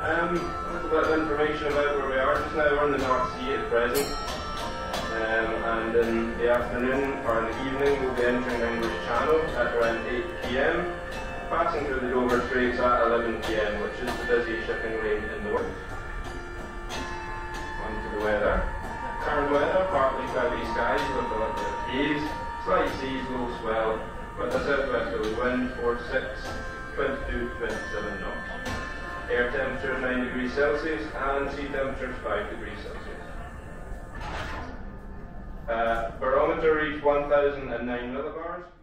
A little bit of information about where we are just now. We're in the North Sea at present, and in the afternoon or in the evening we'll be entering the English Channel at around 8 PM, passing through the Dover Straits at 11 PM, which is the busy shipping lane in the world. On to the weather. Current weather, partly cloudy skies with a little bit of haze, slight seas, low swell, with a southwesterly wind 4-6, 22 to 27 knots. Air temperature 9 degrees Celsius and sea temperature 5 degrees Celsius. Barometer reached 1009 millibars.